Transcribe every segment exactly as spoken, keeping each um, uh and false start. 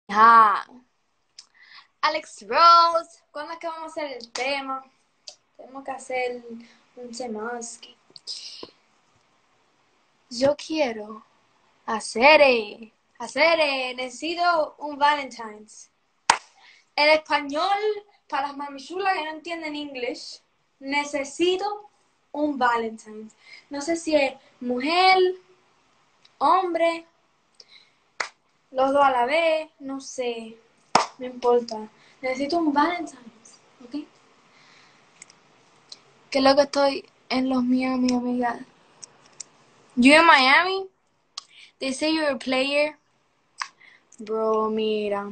Ah, Alex Rose, ¿cuándo es que vamos a hacer el tema? Tenemos que hacer un temaski. Yo quiero hacer, eh, hacer, eh, necesito un Valentine's. En español, para las mamichulas que no entienden inglés, necesito un Valentine's. No sé si es mujer, hombre, los dos a la vez, no sé, no importa. Necesito un Valentine's, ¿ok? Que es lo que estoy en los Miami, amiga. You in Miami? They say you're a player. Bro, mira.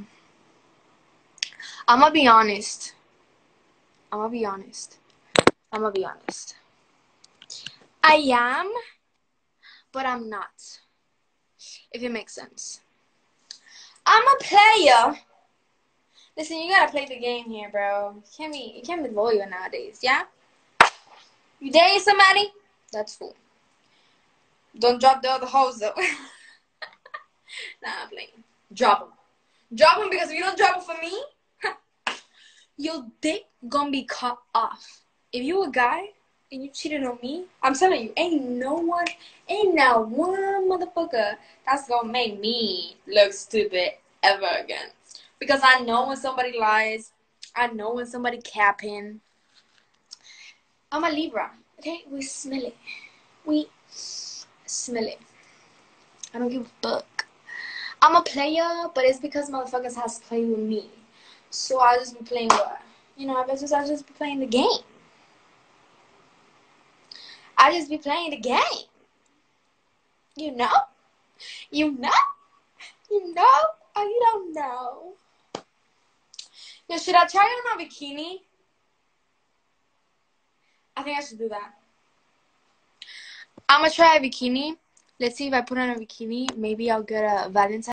I'ma be honest. I'ma be honest. I'ma be honest. I am, but I'm not. If it makes sense. I'm a player. Listen, you gotta play the game here, bro. You can't be, you can't be loyal nowadays, yeah? You dating somebody? That's cool. Don't drop the other hoes though. Nah, I'm playing. Drop them. Drop them because if you don't drop them for me, your dick gonna be cut off. If you a guy and you cheated on me, I'm telling you, ain't no one, ain't not one motherfucker that's gonna make me look stupid ever again. Because I know when somebody lies, I know when somebody capping. I'm a Libra, okay? We smell it. We smell it. I don't give a fuck. I'm a player, but it's because motherfuckers has played with me. So I just be playing what? You know, I just I just be playing the game. I just be playing the game. You know? You know? You know? Or you don't know? Yo, should I try on a bikini? I think I should do that. I'm gonna try a bikini. Let's see if I put on a bikini. Maybe I'll get a Valentine's.